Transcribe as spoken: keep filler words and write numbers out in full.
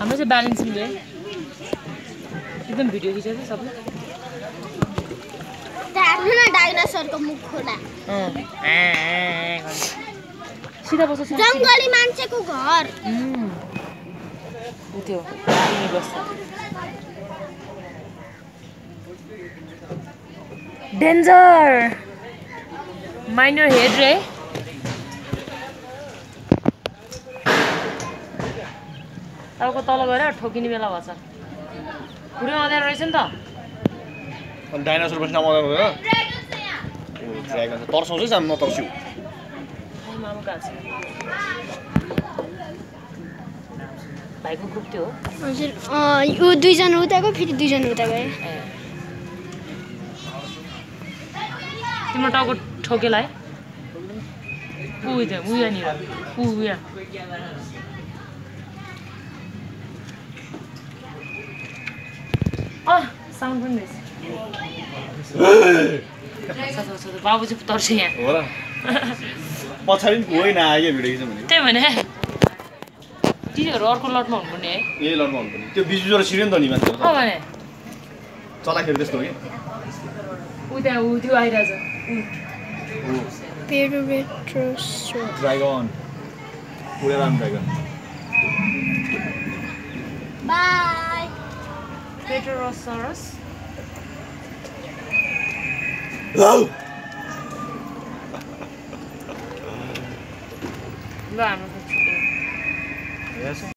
हाम्रो चाहिँ ब्यालेन्सिङ रे एकदम भिडियो खिचेछ सबै हेर्नु न डाइनोसरको मुख खोला सिधा बस्छ जङ्गली मान्छेको घर उ त्यो तिमी बस्छ डेन्जर माइन्ड योर हेड रे टाउको तल गएर ठोकिने बेला भएछ पुरै अँध्यारो रहेछ नि त अनि डाइनोसर बस्न मजा भयो ड्रागन छ तर्साउँछ जाम नतर्स्यौ मामु कहाँ छ भाइको ग्रुप थियो हजुर यो दुईजना उता गयो फेरि दुईजना उता गयो तिम्रो टाउको ठोकेला है ऊ त्यहाँ ऊ यहाँनिर ऊ यहाँ अँ साउन्ड पनि रहेछ बाबु चाहिँ तर्छ यहाँ हो र पछाडि पनि कोही नआयो भिडियो खिच्नु भने त्यही भने टिचरहरू अर्को लटमा हुनुपर्ने है यही लड्नु हुनुपर्ने त्यो बिच बिचबाट छिर्यो नि त नि मान्छे अँ भने चलाखेरि त्यस्तो हो कि ऊ त्यहाँ ऊ त्यो आइरहेछ ड्रागन उडेर आउनु ड्रागन बाई पेट्रोसरस ल हाम्रो